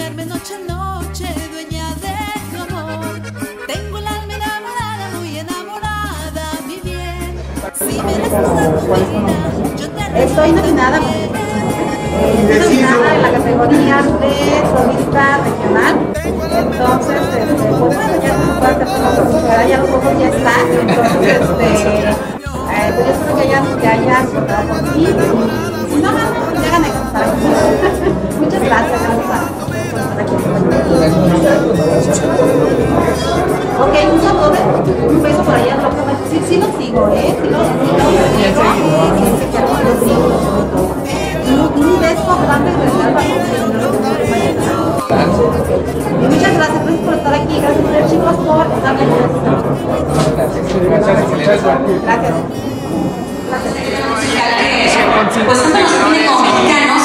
quedarme noche a noche, dueña de tu amor. Tengo el alma enamorada, muy enamorada, mi bien. Si me das toda tu vida, yo te Estoy nominada en la categoría de solista regional. Entonces, pues bueno, ya no se puede hacer como profesora, ya los ojos ya están. Entonces, pues yo espero que hayan votado por mí. Y si no, ya gané con estar aquí. Muchas gracias, por estar aquí. Ok, un saludo, un beso por allá, sí lo sigo, sí lo sigo. Un beso grande de verdad para muchas gracias por estar aquí, gracias a ustedes chicos por darme gracias. Pues tanto nos define como mexicanos